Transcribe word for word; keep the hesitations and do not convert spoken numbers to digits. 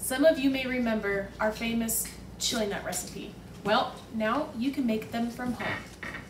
Some of you may remember our famous chili nut recipe. Well, now you can make them from home.